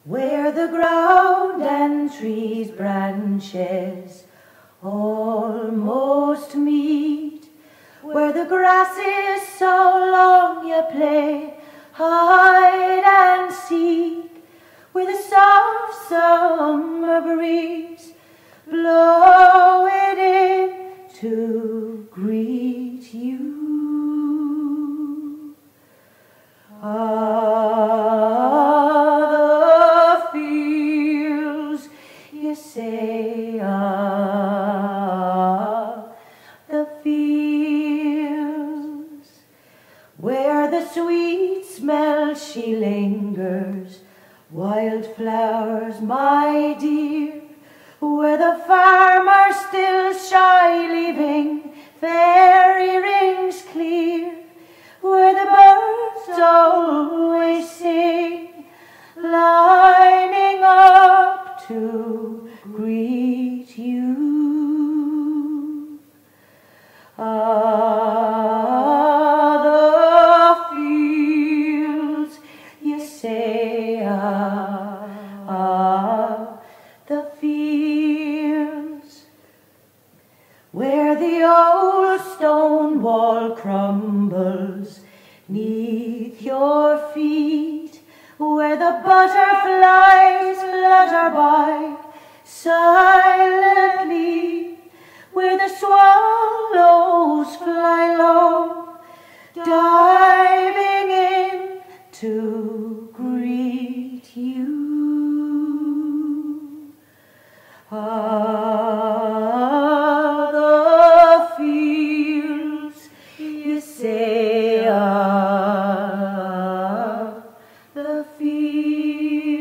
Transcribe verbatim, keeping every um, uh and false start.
where the ground and trees' branches almost meet, where the grass is so long you play hide and seek, where the soft summer breeze blow it in to greet you. Ah, the fields, you say, ah, the fields, where the sweet smell she lingers, wildflowers, my dear, where the farmer still shy, leaving fairy rings clear, where the birds always sing, lining up to greet you. Ah, the fields, you say, ah, ah, the fields, where the old stone wall crumbles neath your feet, where the butterflies flutter by silently, where the swallows fly low, diving in to greet you. Ah, the fields, you say, ah, the fields.